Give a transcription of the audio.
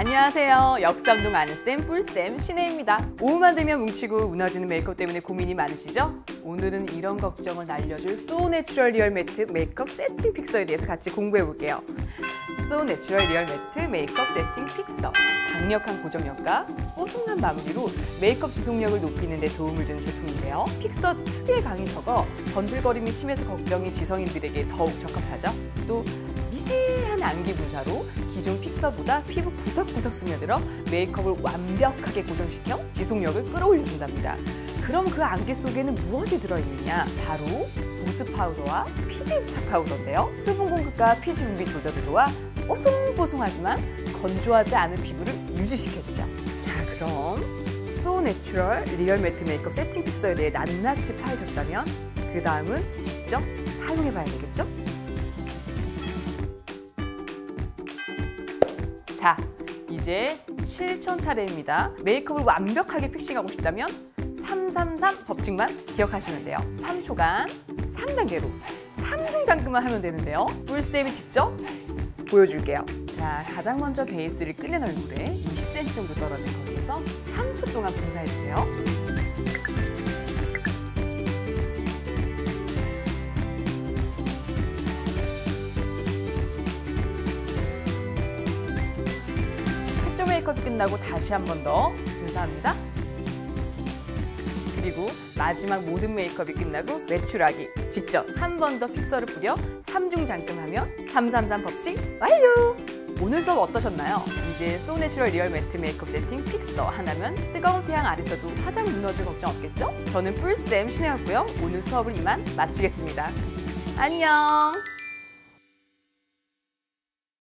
안녕하세요. 역삼동 아는쌤, 뿔쌤, 신혜입니다. 오후만 되면 뭉치고 무너지는 메이크업 때문에 고민이 많으시죠? 오늘은 이런 걱정을 날려줄 So Natural 리얼 매트 메이크업 세팅 픽서에 대해서 같이 공부해 볼게요. So Natural 리얼 매트 메이크업 세팅 픽서. 강력한 고정력과 뽀송한 마무리로 메이크업 지속력을 높이는 데 도움을 주는 제품인데요. 픽서 특유의 강이 적어 번들거림이 심해서 걱정인 지성인들에게 더욱 적합하죠. 또 미세한 안개 분사로 기존 픽서보다 피부 구석구석 스며들어 메이크업을 완벽하게 고정시켜 지속력을 끌어올려준답니다. 그럼 그 안개 속에는 무엇이 들어있느냐? 바로 보습 파우더와 피지 흡착 파우더인데요. 수분 공급과 피지 분비 조절을 도와 뽀송뽀송하지만 건조하지 않은 피부를 유지시켜주죠. 자, 그럼 So Natural 리얼 매트 메이크업 세팅 픽서에 대해 낱낱이 파헤쳤다면 그 다음은 직접 사용해봐야 되겠죠? 자, 이제 실천 차례입니다. 메이크업을 완벽하게 픽싱하고 싶다면 333 법칙만 기억하시면 돼요. 3초간 3단계로 3중 잠금만 하면 되는데요. 뿔쌤이 직접 보여줄게요. 자, 가장 먼저 베이스를 끝내놓은 물에 20cm 정도 떨어진 거기에서 3초 동안 분사해주세요. 메이크업이 끝나고 다시 한 번 더 분사합니다. 그리고 마지막 모든 메이크업이 끝나고 외출하기 직전 한 번 더 픽서를 뿌려 3중 잠금하면 333 법칙 완료! 오늘 수업 어떠셨나요? 이제 So Natural 리얼 매트 메이크업 세팅 픽서 하나면 뜨거운 태양 아래서도 화장 무너질 걱정 없겠죠? 저는 뿔쌤 신혜였고요. 오늘 수업을 이만 마치겠습니다. 안녕!